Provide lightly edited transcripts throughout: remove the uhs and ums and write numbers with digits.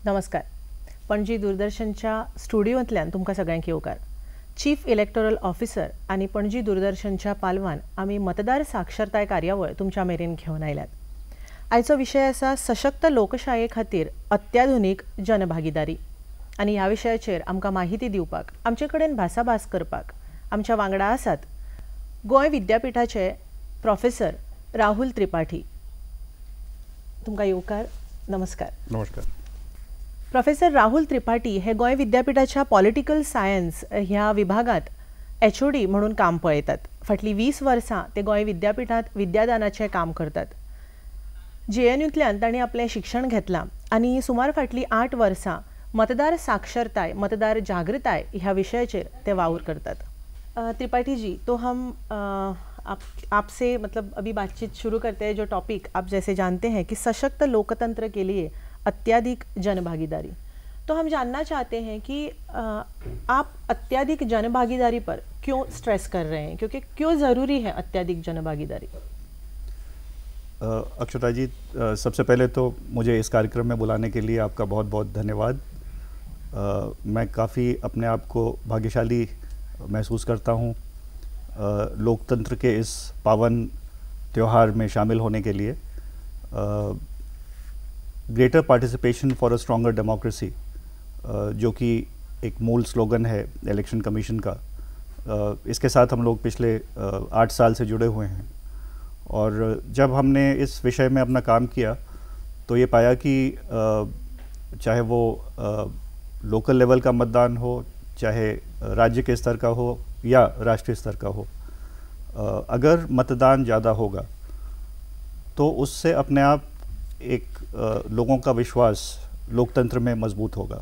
नमस्कार. पणजी दूरदर्शनच्या स्टुडिओंतल्यान तुमकां सगळ्यांक येवकार. चीफ इलेक्टोरल ऑफिसर आनी पणजी दूरदर्शनच्या पालवान आमी मतदार साक्षरताय कार्यावळ तुमच्या मेरेन घेवन आयल्यात. आयचो विशय आसा सशक्त लोकशाये खातीर अत्याधुनीक जनभागीदारी. आनी ह्या विशयाचेर आमकां माहिती दिवपाक आमचे कडेन भासाभास करपाक आमच्या वांगडा आसात गोंय विद्यापीठाचे प्रोफेसर राहुल त्रिपाठी. तुमकां येवकार. नमस्कार. नमस्कार. प्रोफेसर राहुल त्रिपाठी हे गोंय विद्यापीठाच्या पॉलिटिकल सायन्स ह्या विभागात HOD म्हणून काम पळयतात. फाटली 20 वर्सां ते गोंय विद्यापीठात विद्यादानाचे काम करतात. JNUतल्यान तांणी आपलें शिक्षण घेतलां आनी सुमार फाटली 8 वर्सां मतदार साक्षरताय मतदार जागृताय ह्या विशयाचेर ते वावर करतात. त्रिपाठी जी, तो हम आपसे मतलब अभी बातचीत शुरू करते हैं. जो टॉपिक आप जैसे जानते हैं कि सशक्त लोकतंत्र के लिए अत्याधिक जनभागीदारी, तो हम जानना चाहते हैं कि आप अत्याधिक जनभागीदारी पर क्यों स्ट्रेस कर रहे हैं, क्योंकि क्यों ज़रूरी है अत्याधिक जनभागीदारी? अक्षता जी, सबसे पहले तो मुझे इस कार्यक्रम में बुलाने के लिए आपका बहुत बहुत धन्यवाद. मैं काफ़ी अपने आप को भाग्यशाली महसूस करता हूँ लोकतंत्र के इस पावन त्यौहार में शामिल होने के लिए. Greater participation for a stronger democracy, जो कि एक मूल स्लोगन है इलेक्शन कमीशन का, इसके साथ हम लोग पिछले 8 साल से जुड़े हुए हैं. और जब हमने इस विषय में अपना काम किया तो ये पाया कि चाहे वो लोकल लेवल का मतदान हो, चाहे राज्य के स्तर का हो या राष्ट्रीय स्तर का हो, अगर मतदान ज़्यादा होगा तो उससे अपने आप एक लोगों का विश्वास लोकतंत्र में मजबूत होगा.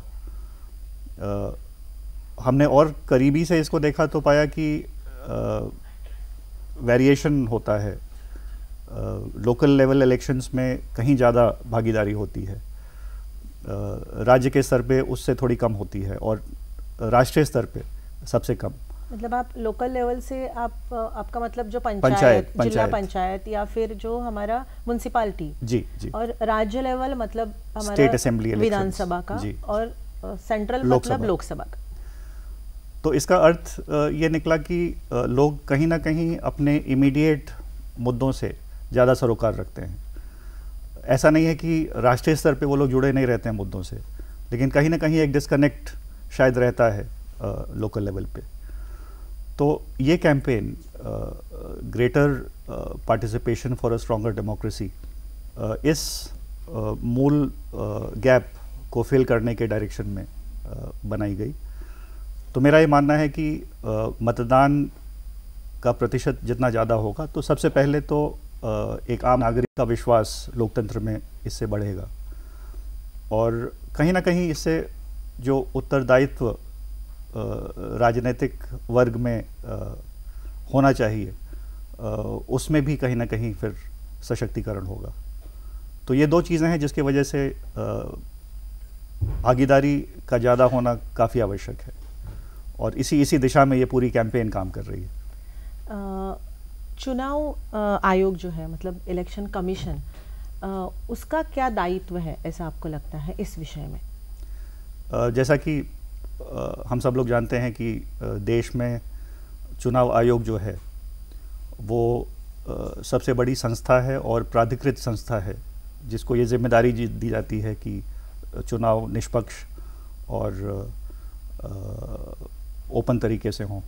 हमने और करीबी से इसको देखा तो पाया कि वेरिएशन होता है. लोकल लेवल इलेक्शंस में कहीं ज़्यादा भागीदारी होती है, राज्य के स्तर पे उससे थोड़ी कम होती है और राष्ट्रीय स्तर पे सबसे कम. मतलब आप लोकल लेवल से आपका मतलब जो पंचायत जिला पंचायत या फिर जो हमारा म्युनिसिपालिटी जी, और राज्य लेवल मतलब हमारा स्टेट असेंबली विधानसभा का और सेंट्रल मतलब लोकसभा का. तो इसका अर्थ ये निकला कि लोग कहीं ना कहीं अपने इमीडिएट मुद्दों से ज़्यादा सरोकार रखते हैं. ऐसा नहीं है कि राष्ट्रीय स्तर पे वो लोग जुड़े नहीं रहते हैं मुद्दों से, लेकिन कहीं ना कहीं एक डिस्कनेक्ट शायद रहता है लोकल लेवल पे. तो ये campaign greater participation for a stronger democracy इस मूल गैप को फिल करने के डायरेक्शन में बनाई गई. तो मेरा ये मानना है कि मतदान का प्रतिशत जितना ज़्यादा होगा तो सबसे पहले तो एक आम नागरिक का विश्वास लोकतंत्र में इससे बढ़ेगा, और कहीं ना कहीं इससे जो उत्तरदायित्व राजनीतिक वर्ग में होना चाहिए उसमें भी कहीं ना कहीं फिर सशक्तिकरण होगा. तो ये दो चीज़ें हैं जिसकी वजह से भागीदारी का ज़्यादा होना काफ़ी आवश्यक है, और इसी दिशा में ये पूरी कैंपेन काम कर रही है. चुनाव आयोग जो है मतलब इलेक्शन कमीशन, उसका क्या दायित्व है ऐसा आपको लगता है इस विषय में? जैसा कि हम सब लोग जानते हैं कि देश में चुनाव आयोग जो है वो सबसे बड़ी संस्था है और प्राधिकृत संस्था है, जिसको ये जिम्मेदारी दी जाती है कि चुनाव निष्पक्ष और ओपन तरीके से हों.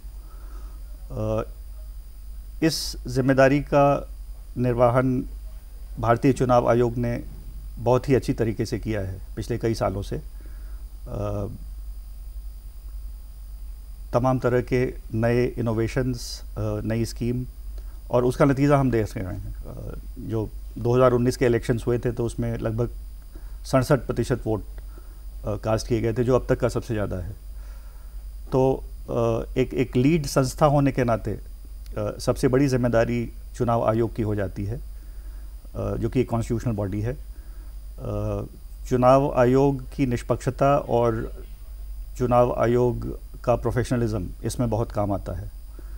इस जिम्मेदारी का निर्वहन भारतीय चुनाव आयोग ने बहुत ही अच्छी तरीके से किया है पिछले कई सालों से. तमाम तरह के नए इनोवेशंस, नई स्कीम, और उसका नतीजा हम देख रहे हैं. जो 2019 के इलेक्शंस हुए थे तो उसमें लगभग 67% वोट कास्ट किए गए थे, जो अब तक का सबसे ज़्यादा है. तो एक लीड संस्था होने के नाते सबसे बड़ी जिम्मेदारी चुनाव आयोग की हो जाती है, जो कि एक कॉन्स्टिट्यूशनल बॉडी है. चुनाव आयोग की निष्पक्षता और चुनाव आयोग का प्रोफेशनलिज्म इसमें बहुत काम आता है.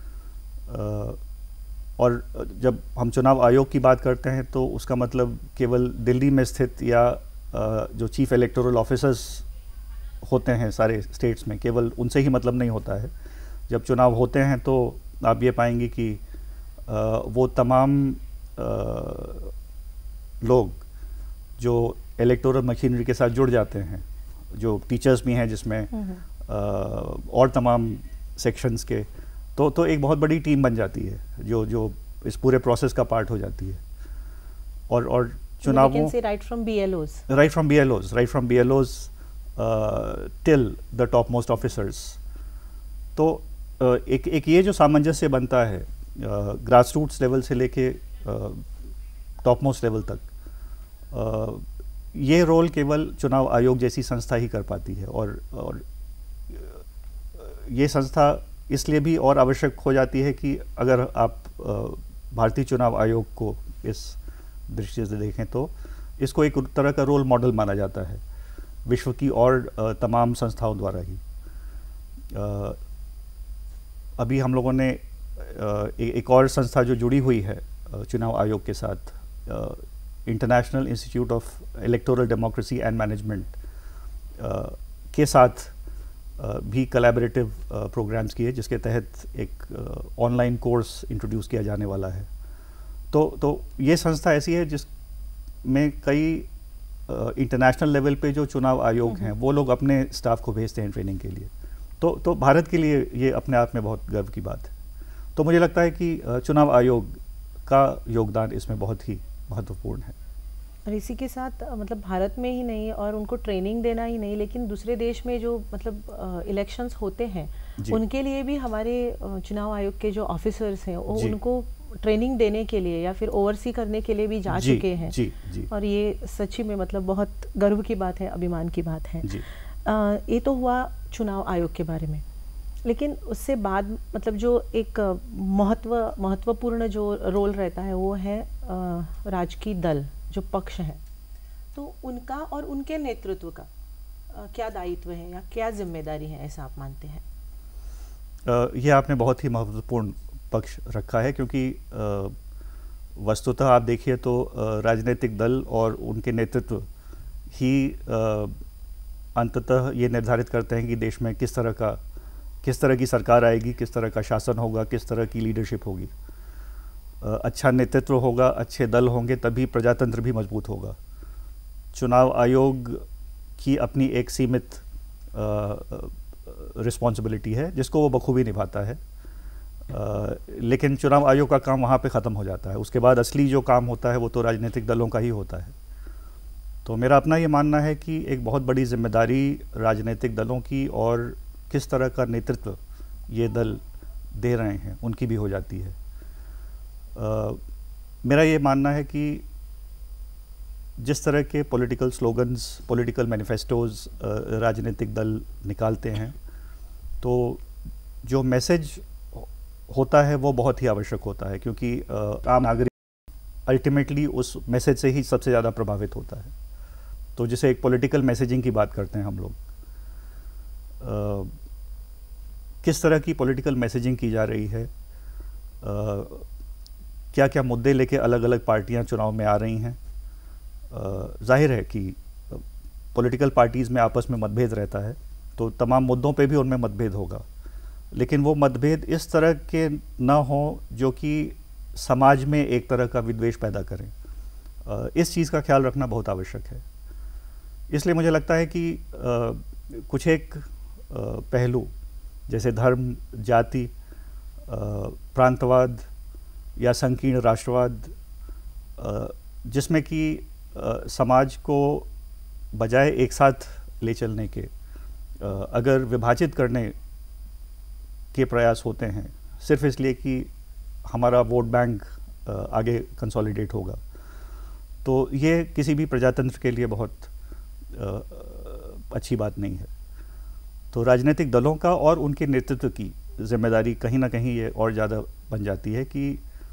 और जब हम चुनाव आयोग की बात करते हैं तो उसका मतलब केवल दिल्ली में स्थित या जो चीफ इलेक्टोरल ऑफिसर्स होते हैं सारे स्टेट्स में, केवल उनसे ही मतलब नहीं होता है। जब चुनाव होते हैं तो आप ये पाएंगे कि वो तमाम लोग जो इलेक्टोरल मशीनरी के साथ जुड़ जाते हैं, जो टीचर्स भी हैं जिसमें और तमाम सेक्शंस के, तो एक बहुत बड़ी टीम बन जाती है जो इस पूरे प्रोसेस का पार्ट हो जाती है। और चुनावों right from BLOs till the top most officers. तो एक ये जो सामंजस्य बनता है ग्रास रूट्स लेवल से लेके टॉप मोस्ट लेवल तक, ये रोल केवल चुनाव आयोग जैसी संस्था ही कर पाती है। और ये संस्था इसलिए भी और आवश्यक हो जाती है कि अगर आप भारतीय चुनाव आयोग को इस दृष्टि से देखें तो इसको एक तरह का रोल मॉडल माना जाता है विश्व की और तमाम संस्थाओं द्वारा ही। अभी हम लोगों ने एक और संस्था जो जुड़ी हुई है चुनाव आयोग के साथ, International Institute of Electoral Democracy and Management के साथ भी कोलैबोरेटिव प्रोग्राम्स किए, जिसके तहत एक ऑनलाइन कोर्स इंट्रोड्यूस किया जाने वाला है। तो ये संस्था ऐसी है जिसमें कई इंटरनेशनल लेवल पे जो चुनाव आयोग हैं वो लोग अपने स्टाफ को भेजते हैं ट्रेनिंग के लिए। तो भारत के लिए ये अपने आप में बहुत गर्व की बात है। तो मुझे लगता है कि चुनाव आयोग का योगदान इसमें बहुत ही महत्वपूर्ण है। और इसी के साथ मतलब भारत में ही नहीं और उनको ट्रेनिंग देना ही नहीं, लेकिन दूसरे देश में जो मतलब इलेक्शंस होते हैं उनके लिए भी हमारे चुनाव आयोग के जो ऑफिसर्स हैं वो उनको ट्रेनिंग देने के लिए या फिर ओवरसी करने के लिए भी जा चुके हैं। और ये सच्ची में मतलब बहुत गर्व की बात है, अभिमान की बात है। ये तो हुआ चुनाव आयोग के बारे में, लेकिन उससे बाद मतलब जो एक महत्वपूर्ण जो रोल रहता है वो है राजकीय दल जो पक्ष है, तो उनका और उनके नेतृत्व का क्या दायित्व है या क्या जिम्मेदारी है, ऐसा आप मानते हैं? यह आपने बहुत ही महत्वपूर्ण पक्ष रखा है, क्योंकि वस्तुतः आप देखिए तो राजनीतिक दल और उनके नेतृत्व ही अंततः ये निर्धारित करते हैं कि देश में किस तरह की सरकार आएगी, किस तरह का शासन होगा, किस तरह की लीडरशिप होगी। अच्छा नेतृत्व होगा, अच्छे दल होंगे, तभी प्रजातंत्र भी मजबूत होगा। चुनाव आयोग की अपनी एक सीमित रिस्पॉन्सिबिलिटी है जिसको वो बखूबी निभाता है, लेकिन चुनाव आयोग का काम वहाँ पे ख़त्म हो जाता है। उसके बाद असली जो काम होता है वो तो राजनीतिक दलों का ही होता है। तो मेरा अपना ये मानना है कि एक बहुत बड़ी जिम्मेदारी राजनीतिक दलों की और किस तरह का नेतृत्व ये दल दे रहे हैं उनकी भी हो जाती है। मेरा ये मानना है कि जिस तरह के पॉलिटिकल स्लोगन्स, पॉलिटिकल मैनिफेस्टोज राजनीतिक दल निकालते हैं, तो जो मैसेज होता है वो बहुत ही आवश्यक होता है, क्योंकि आम नागरिक अल्टीमेटली उस मैसेज से ही सबसे ज़्यादा प्रभावित होता है। तो जिसे एक पॉलिटिकल मैसेजिंग की बात करते हैं हम लोग, किस तरह की पॉलिटिकल मैसेजिंग की जा रही है, क्या क्या मुद्दे लेके अलग अलग पार्टियां चुनाव में आ रही हैं। जाहिर है कि पॉलिटिकल पार्टीज़ में आपस में मतभेद रहता है, तो तमाम मुद्दों पे भी उनमें मतभेद होगा, लेकिन वो मतभेद इस तरह के ना हो जो कि समाज में एक तरह का विद्वेष पैदा करें। इस चीज़ का ख्याल रखना बहुत आवश्यक है। इसलिए मुझे लगता है कि कुछ एक पहलू जैसे धर्म, जाति, प्रांतवाद या संकीर्ण राष्ट्रवाद, जिसमें कि समाज को बजाय एक साथ ले चलने के अगर विभाजित करने के प्रयास होते हैं सिर्फ इसलिए कि हमारा वोट बैंक आगे कंसोलिडेट होगा, तो ये किसी भी प्रजातंत्र के लिए बहुत अच्छी बात नहीं है। तो राजनीतिक दलों का और उनके नेतृत्व की जिम्मेदारी कहीं ना कहीं ये और ज़्यादा बन जाती है कि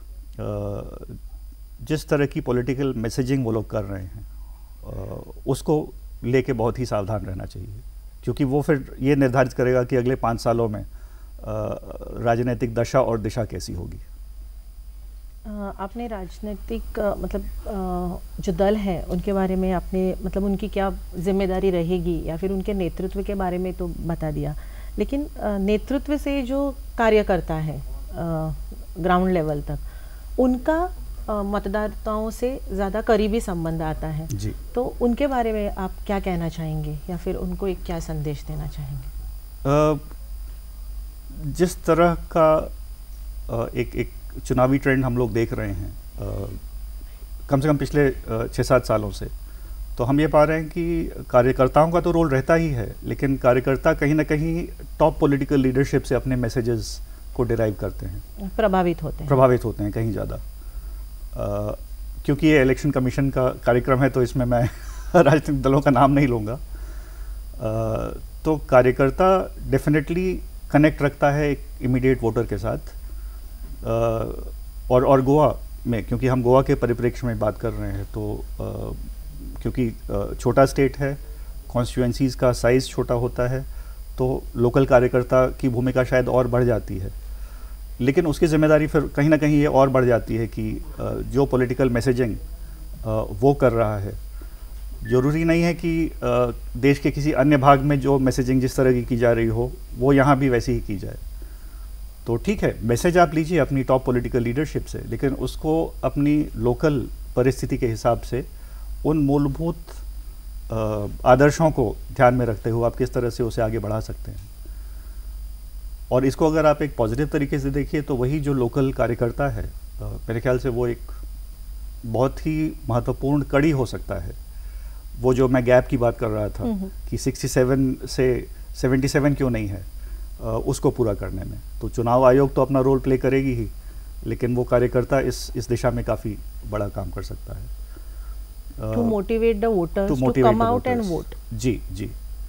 जिस तरह की पॉलिटिकल मैसेजिंग वो लोग कर रहे हैं उसको लेके बहुत ही सावधान रहना चाहिए, क्योंकि वो फिर ये निर्धारित करेगा कि अगले 5 सालों में राजनीतिक दशा और दिशा कैसी होगी। आपने राजनीतिक जो दल है उनके बारे में आपने मतलब उनकी क्या जिम्मेदारी रहेगी या फिर उनके नेतृत्व के बारे में तो बता दिया, लेकिन नेतृत्व से जो कार्यकर्ता है ग्राउंड लेवल तक उनका मतदाताओं से ज़्यादा करीबी संबंध आता है जी। तो उनके बारे में आप क्या कहना चाहेंगे या फिर उनको एक क्या संदेश देना चाहेंगे? जिस तरह का एक चुनावी ट्रेंड हम लोग देख रहे हैं कम से कम पिछले 6-7 सालों से, तो हम ये पा रहे हैं कि कार्यकर्ताओं का तो रोल रहता ही है, लेकिन कार्यकर्ता कहीं ना कहीं टॉप पॉलिटिकल लीडरशिप से अपने मैसेजेस को डिराइव करते हैं, प्रभावित होते हैं कहीं ज़्यादा। क्योंकि ये इलेक्शन कमीशन का कार्यक्रम है तो इसमें मैं राजनीतिक दलों का नाम नहीं लूँगा। तो कार्यकर्ता डेफिनेटली कनेक्ट रखता है एक इमीडिएट वोटर के साथ। और गोवा में, क्योंकि हम गोवा के परिप्रेक्ष्य में बात कर रहे हैं, तो क्योंकि छोटा स्टेट है, कॉन्स्टिट्यूएंसीज़ का साइज़ छोटा होता है, तो लोकल कार्यकर्ता की भूमिका शायद और बढ़ जाती है, लेकिन उसकी जिम्मेदारी फिर कहीं ना कहीं ये और बढ़ जाती है कि जो पॉलिटिकल मैसेजिंग वो कर रहा है, ज़रूरी नहीं है कि देश के किसी अन्य भाग में जो मैसेजिंग जिस तरह की जा रही हो वो यहाँ भी वैसी ही की जाए। तो ठीक है, मैसेज आप लीजिए अपनी टॉप पॉलिटिकल लीडरशिप से, लेकिन उसको अपनी लोकल परिस्थिति के हिसाब से उन मूलभूत आदर्शों को ध्यान में रखते हुए आप किस तरह से उसे आगे बढ़ा सकते हैं। और इसको अगर आप एक पॉजिटिव तरीके से देखिए तो वही जो लोकल कार्यकर्ता है, मेरे ख्याल से वो एक बहुत ही महत्वपूर्ण कड़ी हो सकता है। वो जो मैं गैप की बात कर रहा था कि 67 से 77 क्यों नहीं है, उसको पूरा करने में तो चुनाव आयोग तो अपना रोल प्ले करेगी ही, लेकिन वो कार्यकर्ता इस दिशा में काफ़ी बड़ा काम कर सकता है। To motivate the voters to come out and vote. जी जी।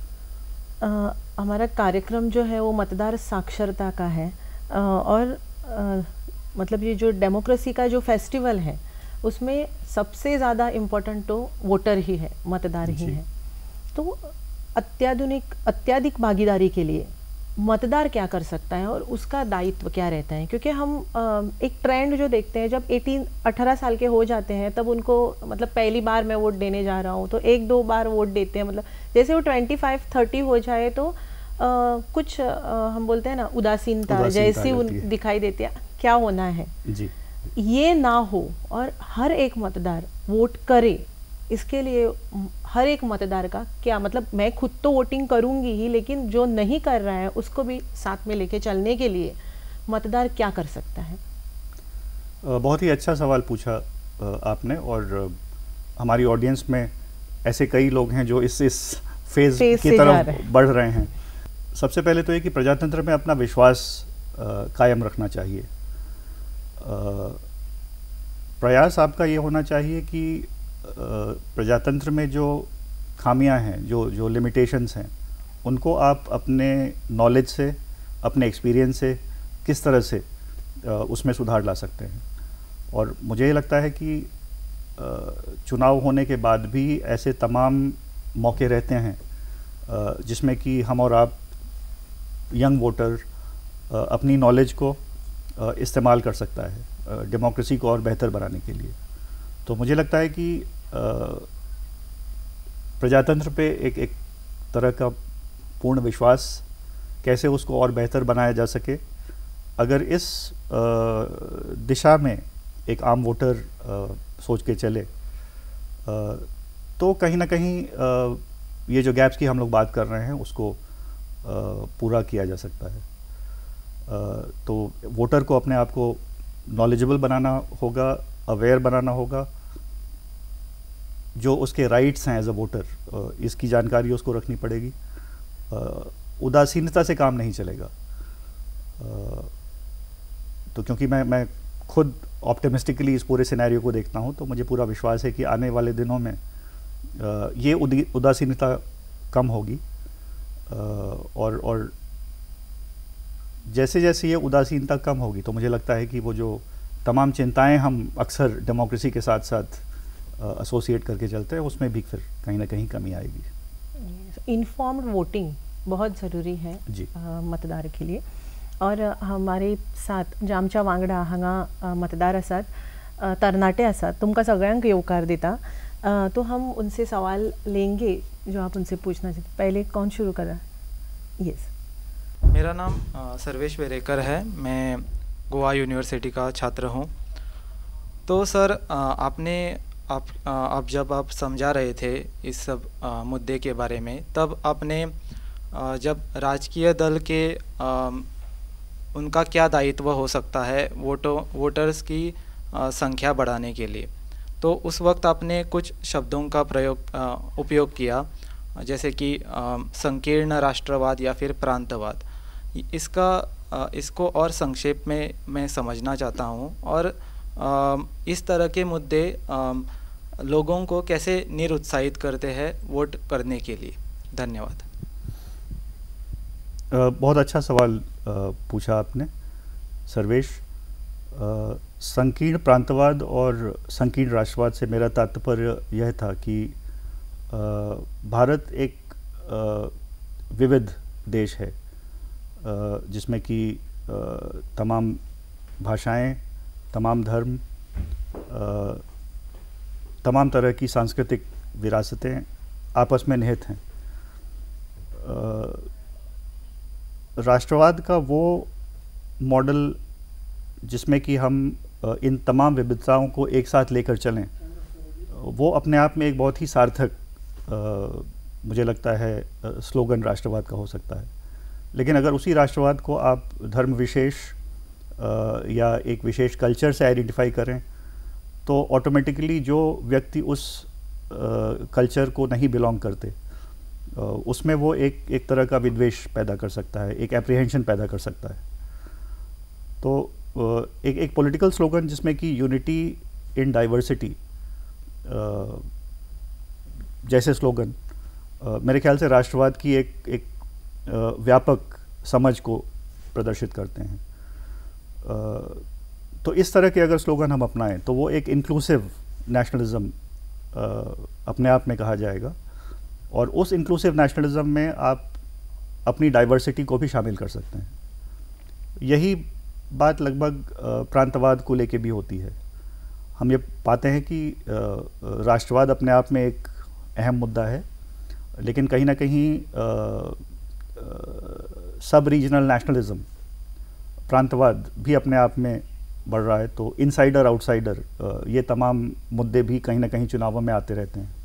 हमारा कार्यक्रम जो है वो मतदार साक्षरता का है, और मतलब ये जो डेमोक्रेसी का जो फेस्टिवल है उसमें सबसे ज़्यादा इम्पोर्टेंट तो वोटर ही है, मतदार ही है। तो अत्याधिक भागीदारी के लिए मतदार क्या कर सकता है और उसका दायित्व क्या रहता है? क्योंकि हम एक ट्रेंड जो देखते हैं, जब 18 साल के हो जाते हैं तब उनको मतलब पहली बार मैं वोट देने जा रहा हूँ तो 1-2 बार वोट देते हैं, मतलब जैसे वो 25-30 हो जाए तो कुछ हम बोलते हैं ना उदासीनता जैसी दिखाई देती है। क्या होना है जी, ये ना हो और हर एक मतदार वोट करे, इसके लिए हर एक मतदार का क्या मतलब, मैं खुद तो वोटिंग करूंगी ही, लेकिन जो नहीं कर रहा है उसको भी साथ में लेके चलने के लिए मतदार क्या कर सकता है? बहुत ही अच्छा सवाल पूछा आपने, और हमारी ऑडियंस में ऐसे कई लोग हैं जो इस फेज की तरफ बढ़ रहे हैं। सबसे पहले तो ये कि प्रजातंत्र में अपना विश्वास कायम रखना चाहिए। प्रयास आपका ये होना चाहिए कि प्रजातंत्र में जो खामियां हैं, जो लिमिटेशंस हैं, उनको आप अपने नॉलेज से, अपने एक्सपीरियंस से किस तरह से उसमें सुधार ला सकते हैं। और मुझे लगता है कि चुनाव होने के बाद भी ऐसे तमाम मौके रहते हैं जिसमें कि हम और आप यंग वोटर अपनी नॉलेज को इस्तेमाल कर सकता है डेमोक्रेसी को और बेहतर बनाने के लिए। तो मुझे लगता है कि प्रजातंत्र पे एक तरह का पूर्ण विश्वास, कैसे उसको और बेहतर बनाया जा सके, अगर इस दिशा में एक आम वोटर सोच के चले तो कहीं ना कहीं ये जो गैप्स की हम लोग बात कर रहे हैं उसको पूरा किया जा सकता है। तो वोटर को अपने आप को नॉलेजेबल बनाना होगा, अवेयर बनाना होगा, जो उसके राइट्स हैं एज अ वोटर, इसकी जानकारी उसको रखनी पड़ेगी। उदासीनता से काम नहीं चलेगा। तो क्योंकि मैं खुद ऑप्टिमिस्टिकली इस पूरे सिनेरियो को देखता हूँ, तो मुझे पूरा विश्वास है कि आने वाले दिनों में ये उदासीनता कम होगी, और जैसे जैसे ये उदासीनता कम होगी तो मुझे लगता है कि वो जो तमाम चिंताएं हम अक्सर डेमोक्रेसी के साथ साथ एसोसिएट करके चलते हैं, उसमें भी फिर कहीं ना कहीं कमी आएगी। इन्फॉर्म्ड वोटिंग बहुत ज़रूरी है जी मतदार के लिए। और हमारे साथ जामचा वांगडा हांगा मतदार आसात, तरणाटे आसात, तुमकां सगळ्यांक येवकार दिता। तो हम उनसे सवाल लेंगे जो आप उनसे पूछना चाहते। पहले कौन शुरू कर रहा है? यस। मेरा नाम सर्वेश वेरेकर है, मैं गोवा यूनिवर्सिटी का छात्र हूँ। तो सर आप जब आप समझा रहे थे इस सब मुद्दे के बारे में, तब आपने जब राजकीय दल के उनका क्या दायित्व हो सकता है वोटर्स की संख्या बढ़ाने के लिए, तो उस वक्त आपने कुछ शब्दों का उपयोग किया, जैसे कि संकीर्ण राष्ट्रवाद या फिर प्रांतवाद। इसको और संक्षेप में मैं समझना चाहता हूँ, और इस तरह के मुद्दे लोगों को कैसे निरुत्साहित करते हैं वोट करने के लिए। धन्यवाद। बहुत अच्छा सवाल पूछा आपने सर्वेश। संकीर्ण प्रांतवाद और संकीर्ण राष्ट्रवाद से मेरा तात्पर्य यह था कि भारत एक विविध देश है, जिसमें कि तमाम भाषाएं, तमाम धर्म, तमाम तरह की सांस्कृतिक विरासतें आपस में निहित हैं। राष्ट्रवाद का वो मॉडल जिसमें कि हम इन तमाम विविधताओं को एक साथ लेकर चलें, वो अपने आप में एक बहुत ही सार्थक मुझे लगता है स्लोगन राष्ट्रवाद का हो सकता है। लेकिन अगर उसी राष्ट्रवाद को आप धर्म विशेष या एक विशेष कल्चर से आइडेंटिफाई करें, तो ऑटोमेटिकली जो व्यक्ति उस कल्चर को नहीं बिलोंग करते, उसमें वो एक तरह का विद्वेष पैदा कर सकता है, एक एप्रीहेंशन पैदा कर सकता है। तो एक पॉलिटिकल स्लोगन जिसमें कि यूनिटी इन डाइवर्सिटी जैसे स्लोगन मेरे ख्याल से राष्ट्रवाद की एक व्यापक समझ को प्रदर्शित करते हैं। तो इस तरह के अगर स्लोगन हम अपनाएं तो वो एक इंक्लूसिव नेशनलिज्म अपने आप में कहा जाएगा, और उस इंक्लूसिव नेशनलिज्म में आप अपनी डाइवर्सिटी को भी शामिल कर सकते हैं। यही बात लगभग प्रांतवाद को लेके भी होती है। हम ये पाते हैं कि राष्ट्रवाद अपने आप में एक अहम मुद्दा है, लेकिन कहीं ना कहीं सब रीजनल नेशनलिज्म, प्रांतवाद भी अपने आप में बढ़ रहा है। तो इनसाइडर आउटसाइडर ये तमाम मुद्दे भी कहीं ना कहीं चुनावों में आते रहते हैं।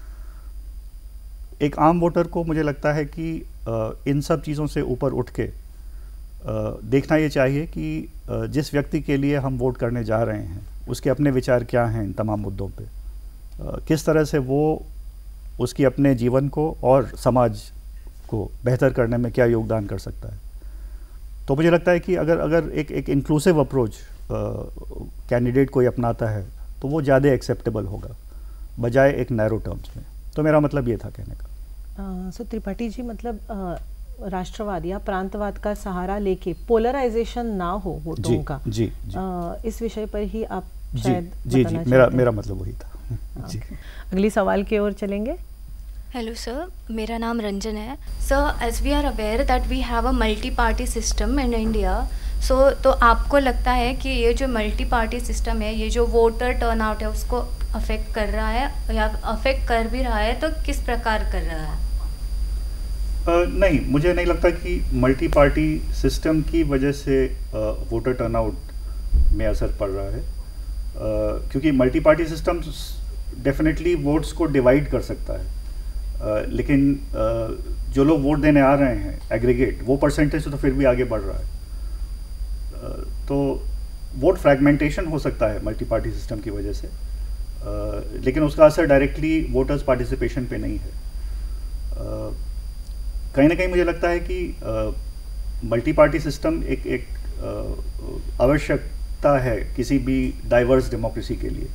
एक आम वोटर को मुझे लगता है कि इन सब चीज़ों से ऊपर उठ के देखना ये चाहिए कि जिस व्यक्ति के लिए हम वोट करने जा रहे हैं उसके अपने विचार क्या हैं इन तमाम मुद्दों पे, किस तरह से वो उसकी अपने जीवन को और समाज को बेहतर करने में क्या योगदान कर सकता है। तो मुझे लगता है कि अगर एक इंक्लूसिव अप्रोच कैंडिडेट कोई अपनाता है तो वो ज़्यादा एक्सेप्टेबल होगा बजाय एक नैरो टर्म्स में। तो मेरा मतलब ये था कहने का। सो त्रिपाठी जी, मतलब राष्ट्रवाद या प्रांतवाद का सहारा लेके पोलराइजेशन ना हो वोटों का, जी, इस विषय पर ही आप शायद जी मेरा मतलब वही था। जी। अगली सवाल की ओर चलेंगे। हेलो सर, मेरा नाम रंजन है। Sir, as we are aware that we have a multi party system in India, तो आपको लगता है कि ये जो मल्टी पार्टी सिस्टम है, ये जो वोटर टर्नआउट है, उसको अफेक्ट कर रहा है या अफेक्ट कर भी रहा है, तो किस प्रकार कर रहा है? नहीं, मुझे नहीं लगता कि मल्टी पार्टी सिस्टम की वजह से वोटर टर्नआउट में असर पड़ रहा है, क्योंकि multi party system definitely votes को डिवाइड कर सकता है, लेकिन जो लोग वोट देने आ रहे हैं एग्रीगेट, वो परसेंटेज तो फिर भी आगे बढ़ रहा है। तो वोट फ्रैगमेंटेशन हो सकता है मल्टी पार्टी सिस्टम की वजह से, लेकिन उसका असर डायरेक्टली वोटर्स पार्टिसिपेशन पे नहीं है। कहीं ना कहीं मुझे लगता है कि मल्टी पार्टी सिस्टम एक आवश्यकता है किसी भी डाइवर्स डेमोक्रेसी के लिए।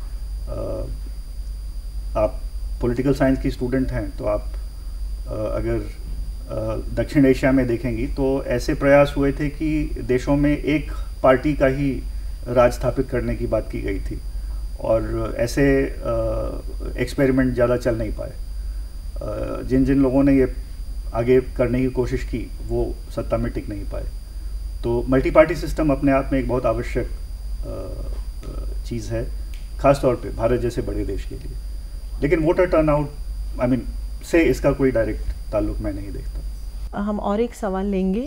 आप पॉलिटिकल साइंस की स्टूडेंट हैं तो आप अगर दक्षिण एशिया में देखेंगी तो ऐसे प्रयास हुए थे कि देशों में एक पार्टी का ही राज स्थापित करने की बात की गई थी, और ऐसे एक्सपेरिमेंट ज़्यादा चल नहीं पाए। जिन लोगों ने ये आगे करने की कोशिश की वो सत्ता में टिक नहीं पाए। तो मल्टी पार्टी सिस्टम अपने आप में एक बहुत आवश्यक चीज़ है, ख़ास तौर पे भारत जैसे बड़े देश के लिए। लेकिन वोटर टर्नआउट से इसका कोई डायरेक्ट ताल्लुक मैं नहीं देखता। हम और एक सवाल लेंगे।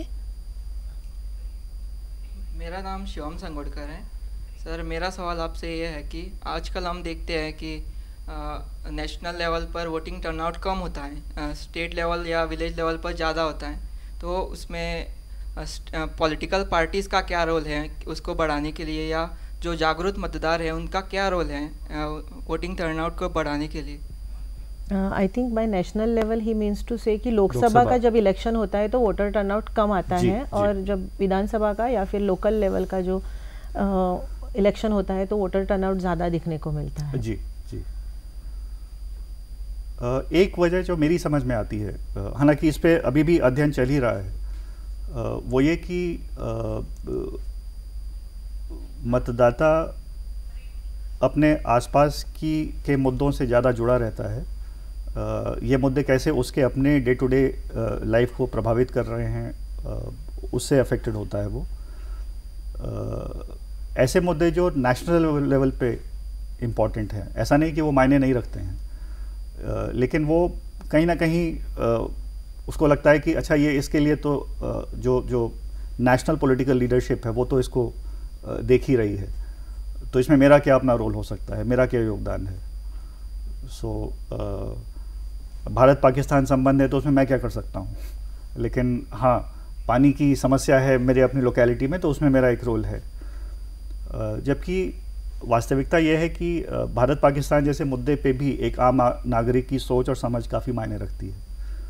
मेरा नाम शिवम संगोड़कर है। सर, मेरा सवाल आपसे ये है कि आजकल हम देखते हैं कि नेशनल लेवल पर वोटिंग टर्नआउट कम होता है, स्टेट लेवल या विलेज लेवल पर ज़्यादा होता है। तो उसमें पॉलिटिकल पार्टीज़ का क्या रोल है उसको बढ़ाने के लिए, या जो जागरूक मतदार हैं उनका क्या रोल है वोटिंग टर्नआउट को बढ़ाने के लिए? I think by national level ही मीन्स टू से कि लोकसभा का जब इलेक्शन होता है तो वोटर टर्नआउट कम आता है, और जब विधानसभा का या फिर लोकल लेवल का जो इलेक्शन होता है तो वोटर टर्नआउट ज़्यादा दिखने को मिलता है। जी जी। एक वजह जो मेरी समझ में आती है, हालांकि इस पे अभी भी अध्ययन चल ही रहा है, वो ये कि मतदाता अपने आसपास के मुद्दों से ज़्यादा जुड़ा रहता है। ये मुद्दे कैसे उसके अपने डे टू डे लाइफ को प्रभावित कर रहे हैं, उससे अफेक्टेड होता है वो। ऐसे मुद्दे जो नेशनल लेवल पे इम्पॉर्टेंट हैं, ऐसा नहीं कि वो मायने नहीं रखते हैं, लेकिन वो कहीं ना कहीं उसको लगता है कि अच्छा ये इसके लिए तो जो नेशनल पॉलिटिकल लीडरशिप है वो तो इसको देख ही रही है, तो इसमें मेरा क्या अपना रोल हो सकता है, मेरा क्या योगदान है। भारत पाकिस्तान संबंध है तो उसमें मैं क्या कर सकता हूँ, लेकिन हाँ पानी की समस्या है मेरे अपनी लोकेलिटी में तो उसमें मेरा एक रोल है। जबकि वास्तविकता यह है कि भारत पाकिस्तान जैसे मुद्दे पे भी एक आम नागरिक की सोच और समझ काफ़ी मायने रखती है।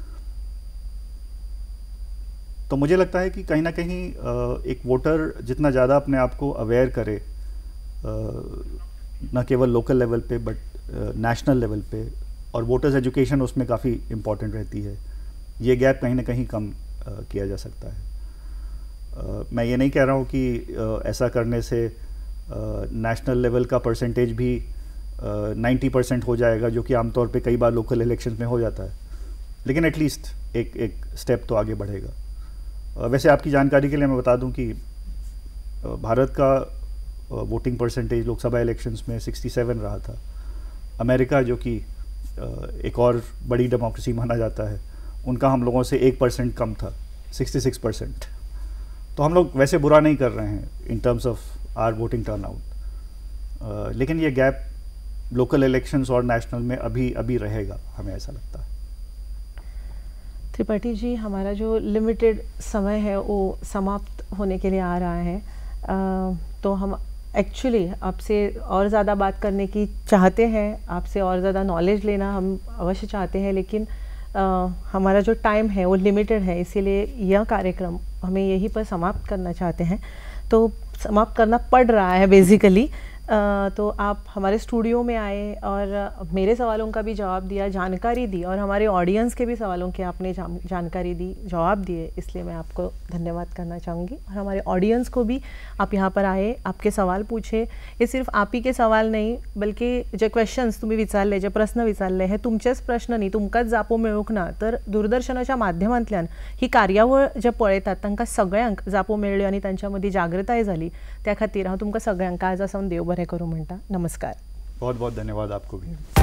तो मुझे लगता है कि कहीं ना कहीं एक वोटर जितना ज़्यादा अपने आप को अवेयर करे, न केवल लोकल लेवल पे बट नेशनल लेवल पे, और वोटर्स एजुकेशन उसमें काफ़ी इम्पॉर्टेंट रहती है, ये गैप कहीं ना कहीं कम किया जा सकता है। मैं ये नहीं कह रहा हूँ कि ऐसा करने से नेशनल लेवल का परसेंटेज भी 90% हो जाएगा, जो कि आमतौर पे कई बार लोकल इलेक्शंस में हो जाता है, लेकिन एटलीस्ट एक स्टेप तो आगे बढ़ेगा। वैसे आपकी जानकारी के लिए मैं बता दूं कि भारत का वोटिंग परसेंटेज लोकसभा इलेक्शंस में 67 रहा था। अमेरिका, जो कि एक और बड़ी डेमोक्रेसी माना जाता है, उनका हम लोगों से 1% कम था, 66%। तो हम लोग वैसे बुरा नहीं कर रहे हैं in terms of our voting turnout, लेकिन ये गैप लोकल इलेक्शंस और नेशनल में अभी रहेगा, हमें ऐसा लगता है। त्रिपाठी जी, हमारा जो लिमिटेड समय है वो समाप्त होने के लिए आ रहा है, तो हम एक्चुअली आपसे और ज़्यादा बात करने की चाहते हैं, आपसे और ज़्यादा नॉलेज लेना हम अवश्य चाहते हैं, लेकिन हमारा जो टाइम है वो लिमिटेड है, इसीलिए यह कार्यक्रम हमें यहीं पर समाप्त करना चाहते हैं। तो समाप्त करना पड़ रहा है बेसिकली। तो आप हमारे स्टूडियो में आए और मेरे सवालों का भी जवाब दिया, जानकारी दी, और हमारे ऑडियंस के भी सवालों के आपने जानकारी दी, जवाब दिए, इसलिए मैं आपको धन्यवाद करना चाहूँगी। और हमारे ऑडियंस को भी आप यहाँ पर आए, आपके सवाल पूछे, ये सिर्फ आप ही के सवाल नहीं, बल्कि जे क्वेश्चन्स तुम्ही विचारले, जे प्रश्न विचारले हे तुमचेच प्रश्न न्ही, तुमकांच जापो मेळूक ना, तर दूरदर्शनाच्या माध्यमांतल्यान ही कार्यावळ जे पळयतात तांकां सगळ्यांक जापो मेळ्ळ्यो आनी तांच्या मदीं जागृताय झाली। त्या खातीर हांव तुमकां सगळ्यांक आज आसावन देव बरें करूं म्हणटा। नमस्कार। बहुत बहुत धन्यवाद आपको भी।